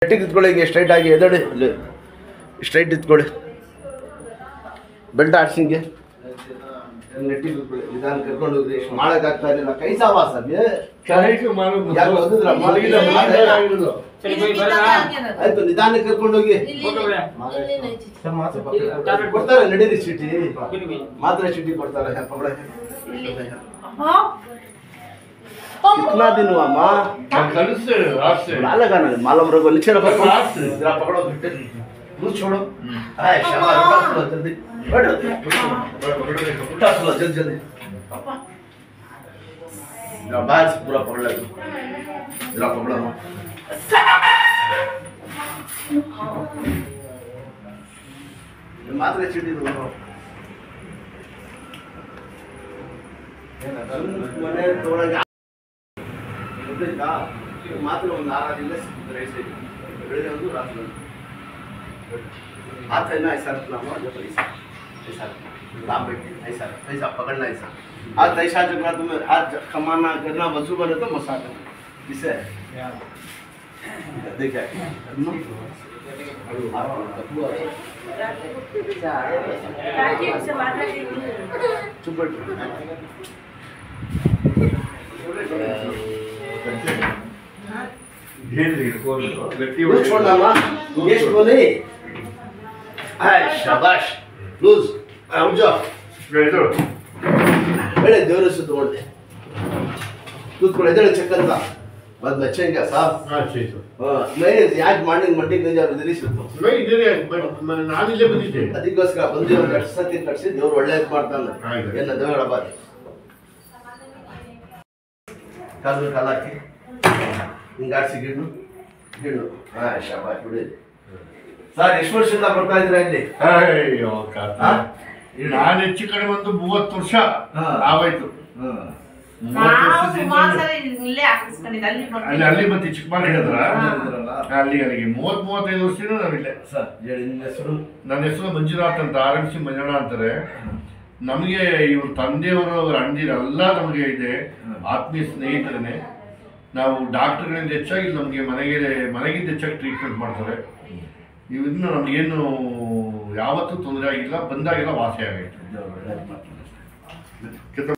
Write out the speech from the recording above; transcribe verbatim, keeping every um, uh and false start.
ನೆಟ್ಟಿಗೆ ಇತ್ಕೊಳ್ಳಿ, ಹಿಂಗೆ ಸ್ಟ್ರೈಟ್ ಆಗಿ ಎದಡಿ, straight ಇತ್ಕೊಳ್ಳಿ, belt ಆಡ್ಸಿ ಹಿಂಗೆ ನೆಟ್ಟಿಗೆ ಇತ್ಕೊಳ್ಳಿ. ನಿಧಾನ ಕರ್ಕೊಂಡು ಹೋಗ್ರಿ, ಮಾಡೋಕ್ಕಾಗ್ತಾ ಇರಲಿಲ್ಲ. ಕೈ ಸಾವಾ ಸರ್ ಆಯ್ತು, ನಿಧಾನಕ್ಕೆ ಕರ್ಕೊಂಡು ಹೋಗಿ ಕೊಡ್ತಾರೆ. ನಡೀರಿ ಚೀಟಿ, ಮಾತ್ರ ಚೀಟಿ ಕೊಡ್ತಾರೆ. कितना दिन हुआ माँ? लगा ना मालूम रखो, नीचे रखो, जरा पकड़ो, दूध छोड़ो। आए शाबाश, उठा सुलो जल्दी, बैठो, उठा सुलो जल्दी जल्दी। जरा बाहर से पूरा पकड़ लो, जरा पकड़ो। मात्र चीटी दो मैंने थोड़ा ಮಾತ್ರ ಒಂದು ಆರಾಧಿಲ್ಲ ಸಿಕ್ಕಿದ್ರೆ ಬೆಳಿಗ್ಗೆ ಒಂದು ರಾತ್ರಿ ಒಂದು हाथ है ना ऐसा रखना हुआ जब ऐसा ऐसा लाभ बैठे ऐसा ऐसा पकड़ना ऐसा हाथ ऐसा जगह तुम्हें हाथ कमाना करना वजू बने तो मसा करना इसे देखा चुप बैठ छोड़ना माँ ये बोले शाबाश लूज उठ जाओ बेड़े देवर से तोड़ते तू थोड़ा इधर चक्कर था बाद बच्चेंगे साहब नहीं आज मॉर्निंग मंडी नहीं जा इधर ही सुनता मैं इधर मैं नानी ले बंदी थे ಅದಕ್ಕೋಸ್ಕರ ಬಂದು ಒಂದು ಕಟ್ಸ ತಿನ್ ಕಟ್ಸಿ ದೇವರು ಒಳ್ಳೆಯದು ಮಾಡ್ತಾನೆ ಏನ ದೇವರ ಬಾರಿ ಕಾಲು ಕಾಲಾಕಿ ಹಿಂಗಾಡ್ಸಿ ಗಿಣ್ಣು ಗಿಣ್ಣು ಹಾ ಶಾಬಾಷ್ ಬಿಡಿ ಸರ್ ಎಷ್ಟು ವರ್ಷದಿಂದ ಬರ್ತಾ ಇದ್ರ ಇಲ್ಲಿ ಅಯ್ಯೋ ನಾನು ಹೆಚ್ಚು ಕಡೆ ಒಂದು ಮೂವತ್ತು ವರ್ಷ ಆವಾಯ್ತು ಅಲ್ಲಿ ಅಲ್ಲಿ ಮತ್ತೆ ಚಿಕ್ಕಮಗಳೂರು ಹೇಳಿದ್ರ ಅಲ್ಲಿ ಅಲ್ಲಿಗೆ ಮೂವತ್ ಮೂವತ್ತೈದು ವರ್ಷದಿಂದ ನಾವಿಲ್ಲೇ ಸರ್ ಹೇಳಿ ನಿಮ್ಮ ಹೆಸರು ನನ್ನ ಹೆಸರು ಮಂಜುನಾಥ್ ಅಂತ ಆರ್ ಎಂ ಸಿ ಮಂಜಣ್ಣ ಅಂತಾರೆ ನಮಗೆ ಇವ್ರ ತಂದೆಯವರು ಅವ್ರ ಅಣ್ಣದಿರೆಲ್ಲ ನಮಗೆ ಇದೆ ಆತ್ಮೀಯ ಸ್ನೇಹಿತರೇ ನಾವು ಡಾಕ್ಟರ್ಗಳಿಂದ ಹೆಚ್ಚಾಗಿ ನಮಗೆ ಮನೆಗೆ ಮನೆಗಿಂತ ಹೆಚ್ಚಾಗಿ ಟ್ರೀಟ್ಮೆಂಟ್ ಮಾಡ್ತಾರೆ ಇನ್ನು ನಮಗೇನು ಯಾವತ್ತೂ ತೊಂದರೆ ಆಗಿಲ್ಲ ಬಂದಾಗೆಲ್ಲ ವಾಸಿ ಆಗೈತೆ